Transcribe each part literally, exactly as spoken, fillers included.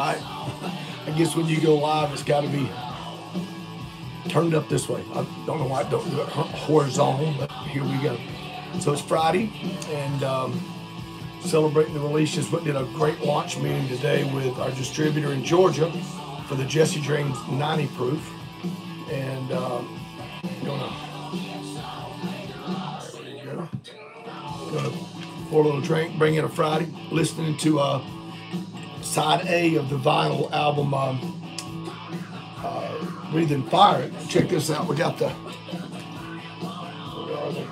I, I guess when you go live, it's got to be turned up this way. I don't know why I don't do it horizontal, but here we go. So it's Friday, and um, celebrating the release. Just did a great launch meeting today with our distributor in Georgia for the Jesse James ninety proof, and um, gonna there we go. Gonna pour a little drink, bring in a Friday, listening to uh, side A of the vinyl album. Um, uh, Breathing Fire. Check this out. We got the where are they?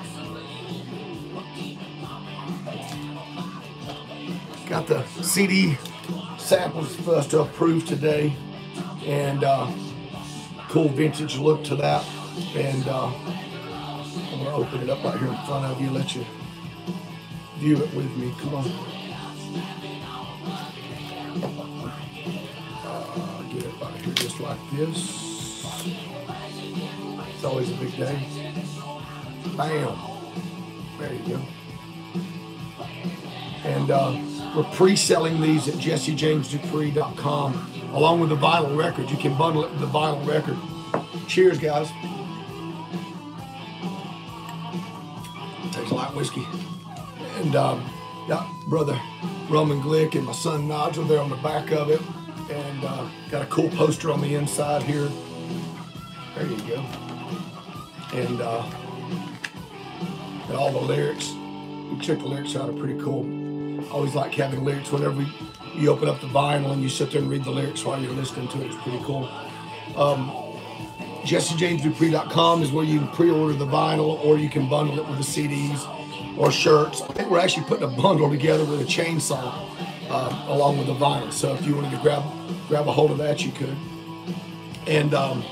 Got the C D samples for us to approve today, and uh, cool vintage look to that. And uh, I'm gonna open it up right here in front of you, let you view it with me. Come on. Uh, get it right here just like this. It's always a big day. Bam. There you go. And uh, we're pre-selling these at jesse james dupree dot com along with the vinyl record. You can bundle it with the vinyl record. Cheers, guys. Takes a light whiskey. And um, got brother Roman Glick and my son Nigel there on the back of it. And uh, got a cool poster on the inside here. There you go. And uh, got all the lyrics. You check the lyrics out, are pretty cool. I always like having lyrics whenever you open up the vinyl and you sit there and read the lyrics while you're listening to it. It's pretty cool. Um, jesse james dupree dot com is where you can pre-order the vinyl, or you can bundle it with the C Ds or shirts. I think we're actually putting a bundle together with a chainsaw uh, along with the vinyl. So if you wanted to grab grab a hold of that, you could. And um,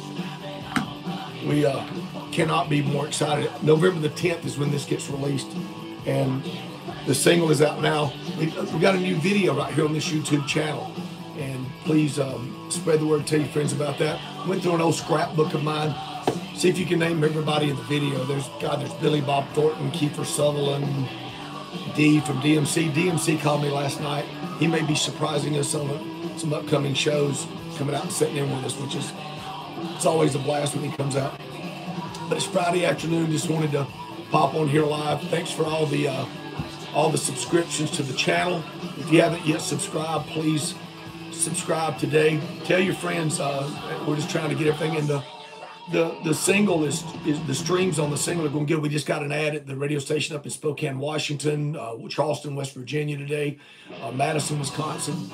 we uh, cannot be more excited. November the tenth is when this gets released, and the single is out now. We, we got a new video right here on this YouTube channel, and please um, spread the word, tell your friends about that. Went through an old scrapbook of mine. See if you can name everybody in the video. There's God, there's Billy Bob Thornton, Kiefer Sutherland, D from D M C. D M C called me last night. He may be surprising us on some upcoming shows, coming out and sitting in with us, which is, it's always a blast when he comes out. But it's Friday afternoon. Just wanted to pop on here live. Thanks for all the uh, all the subscriptions to the channel. If you haven't yet subscribed, please subscribe today. Tell your friends. Uh, we're just trying to get everything in the the the single is, is the streams on the single are going to get. We just got an ad at the radio station up in Spokane, Washington, uh, Charleston, West Virginia today, uh, Madison, Wisconsin.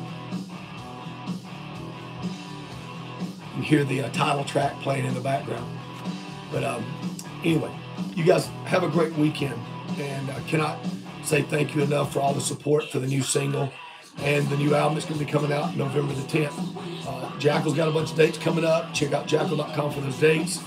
You can hear the uh, title track playing in the background. But um, anyway, you guys have a great weekend, and I uh, cannot say thank you enough for all the support for the new single and the new album that's going to be coming out November the tenth. Uh, Jackal's got a bunch of dates coming up. Check out jackal dot com for those dates.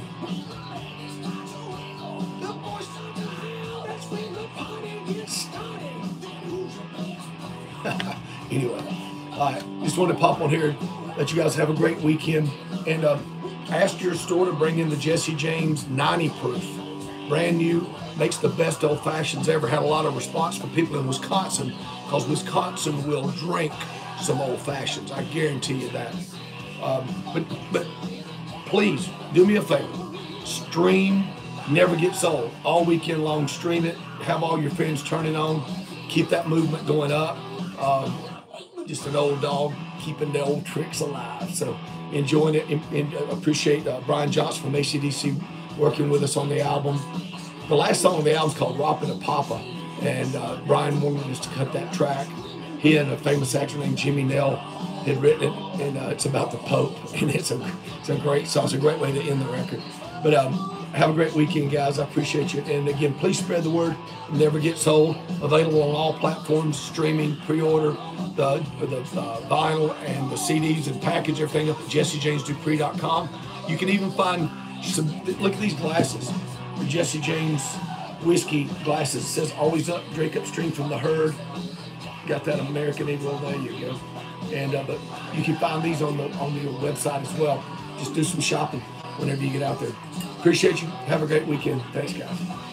Anyway, all right, just wanted to pop on here, let you guys have a great weekend, and uh, ask your store to bring in the Jesse James ninety proof. Brand new, makes the best old fashions ever. Had a lot of response from people in Wisconsin, because Wisconsin will drink some old fashions. I guarantee you that. Um, but, but please do me a favor. Stream Never Gets Old. All weekend long, stream it. Have all your friends turn it on. Keep that movement going up. Um, just an old dog keeping the old tricks alive. So enjoying it, and, and appreciate uh, Brian Johnson from A C D C working with us on the album. The last song on the album is called Roppin' a Papa, and uh, Brian wanted us to cut that track. He and a famous actor named Jimmy Nell had written it, and uh, it's about the Pope, and it's a it's a great song. It's a great way to end the record. But um, have a great weekend, guys. I appreciate you. And again, please spread the word. Never Gets Old. Available on all platforms, streaming, pre-order, the, the uh, vinyl and the C Ds and package everything up at jesse james dupree dot com. You can even find some, look at these glasses. The Jesse James whiskey glasses. It says always up, drink upstream from the herd. Got that American Eagle, there you go. And uh, but you can find these on the on the website as well. Just do some shopping whenever you get out there. Appreciate you. Have a great weekend. Thanks, guys.